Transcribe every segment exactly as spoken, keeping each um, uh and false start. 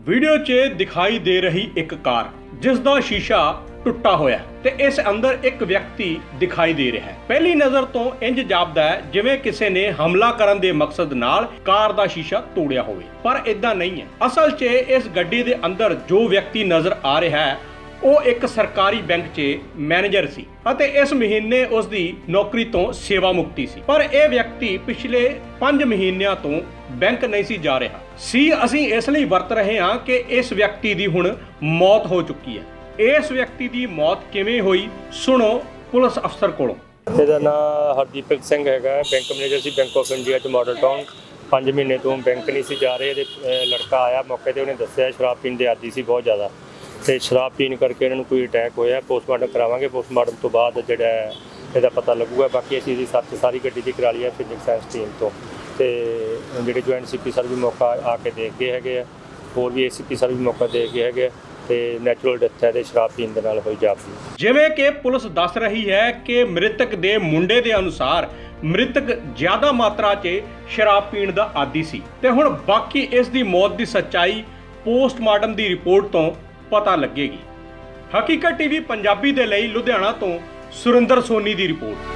Video 'ਚ दिखाई दे रही एक कार जिस दा शीशा टुटा होया ते इस अंदर एक व्यक्ति दिखाई दे रहा है। पहली नज़र तो इंज जापदा है जिवें किसी ने हमला करन दे मकसद नाल कार दा शीशा तोड़िया होवे, पर इदां नहीं है। असल 'च इस गड्डी दे अंदर जो व्यक्ति नजर आ रहा है ਉਹ एक सरकारी बैंक च मैनेजर सी ਅਤੇ इस महीने उसकी नौकरी तो सेवा मुक्ति सी। पर यह व्यक्ति पिछले पांच महीनों तो बैंक नहीं सी जा रहा सी। असीं इस लई वरत रहे हाँ कि इस व्यक्ति की हुण मौत हो चुकी है। इस व्यक्ति की मौत किवें होई सुनो पुलिस अफसर कोलों। ਇਹਦਾ ਨਾਮ ਹਰਦੀਪ ਸਿੰਘ ਹੈਗਾ, बैंक मैनेजर सी बैंक ऑफ इंडिया च मॉडल टाउन। पाँच महीने तो बैंक नहीं सी जा रहे। ਇਹਦੇ लड़का आया मौके ਤੇ ਉਹਨੇ ਦੱਸਿਆ शराब पीण ਦੇ आदी सी बहुत ज़्यादा ਤੇ शराब पीण करके इन्होंने कोई अटैक होया। पोस्टमार्टम करावांगे, पोस्टमार्टम तो बाद जिहड़ा ਇਹਦਾ पता लगूगा। बाकी असीं इसदी सर्च सारी गड्डी दी करा ली है फिजिक्स साइंस टीम तो ते ਜਿਹੜੇ जॉइंट सी पी सर भी मौका आके देख गए हैगे, होर भी ए सी पी सर भी मौका देख गए हैगे ਤੇ ਨੈਚੁਰਲ ਡੈਥ ਹੈ ਤੇ ਸ਼ਰਾਬ ਪੀਣ ਦੇ ਨਾਲ ਹੋਈ ਜਾਪਦੀ। ਜਿਵੇਂ ਕਿ ਪੁਲਿਸ ਦੱਸ ਰਹੀ ਹੈ ਕਿ ਮ੍ਰਿਤਕ ਦੇ ਮੁੰਡੇ ਦੇ ਅਨੁਸਾਰ ਮ੍ਰਿਤਕ ਜ਼ਿਆਦਾ ਮਾਤਰਾ 'ਚ ਸ਼ਰਾਬ ਪੀਣ ਦਾ ਆਦੀ ਸੀ ਤੇ ਹੁਣ ਬਾਕੀ ਇਸ ਦੀ ਮੌਤ ਦੀ ਸੱਚਾਈ ਪੋਸਟਮਾਰਟਮ ਦੀ ਰਿਪੋਰਟ ਤੋਂ ਪਤਾ ਲੱਗੇਗੀ। ਹਕੀਕਤ ਟੀਵੀ ਪੰਜਾਬੀ ਦੇ ਲਈ ਲੁਧਿਆਣਾ ਤੋਂ ਸੁਰਿੰਦਰ ਸੋਨੀ ਦੀ ਰਿਪੋर्ट।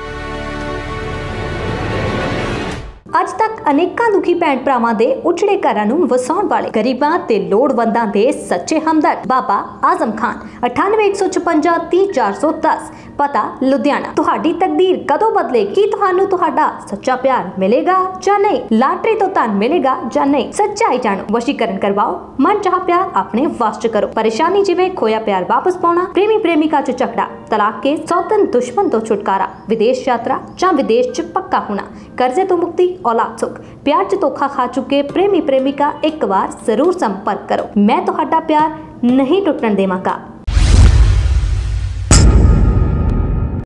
ਅੱਜ ਤੱਕ ਅਨੇਕਾਂ ਦੁਖੀ ਭੈਣ ਭਰਾਵਾਂ ਦੇ ਉਜੜੇ ਘਰਾਂ ਨੂੰ ਵਸਾਉਣ ਵਾਲੇ ਗਰੀਬਾਂ ਤੇ ਲੋੜਵੰਦਾਂ ਦੇ ਸੱਚੇ ਹਮਦਰਦ ਬਾਬਾ ਆਜ਼ਮ ਖਾਨ ਅਠਾਨਵੇਂ ਇੱਕ ਸੌ ਛਪੰਜਾ ਤੀਹ ਚਾਰ ਸੌ ਦਸ ਪਤਾ ਲੁਧਿਆਣਾ। ਤੁਹਾਡੀ ਤਕਦੀਰ ਕਦੋਂ ਬਦਲੇ? ਕੀ ਤੁਹਾਨੂੰ ਤੁਹਾਡਾ ਸੱਚਾ ਪਿਆਰ ਮਿਲੇਗਾ ਜਾਂ ਨਹੀਂ? ਲਾਟਰੀ ਤੋਂ ਧਨ ਮਿਲੇਗਾ ਜਾਂ ਨਹੀਂ? ਸੱਚਾਈ ਜਾਣੋ, ਵਸ਼ੀਕਰਨ ਕਰਵਾਓ, ਮਨ ਚਾਹ ਪਿਆਰ ਆਪਣੇ ਵਸ ਚ ਕਰੋ। ਪਰੇਸ਼ਾਨੀ ਜਿਵੇਂ ਖੋਇਆ ਪਿਆਰ ਵਾਪਸ ਪਾਉਣਾ, ਪ੍ਰੇਮੀ ਪ੍ਰੇਮਿਕਾ ਚ ਝਗੜਾ, ਤਲਾਕ ਕੇ ਸੌਤਨ ਦੁਸ਼ਮਣ ਤੋਂ ਛੁਟਕਾਰਾ, ਵਿਦੇਸ਼ ਯਾਤਰਾ ਜਾਂ ਵਿਦੇਸ਼ ਚ ਪੱਕਾ ਹੋਣਾ, ਕਰਜ਼ੇ ਤੋਂ ਮੁਕਤੀ, औलाद सुख, प्यार च धोखा खा चुके प्रेमी प्रेमिका एक बार जरूर संपर्क करो। मैं तुहाडा प्यार नहीं टुटन देवांगा।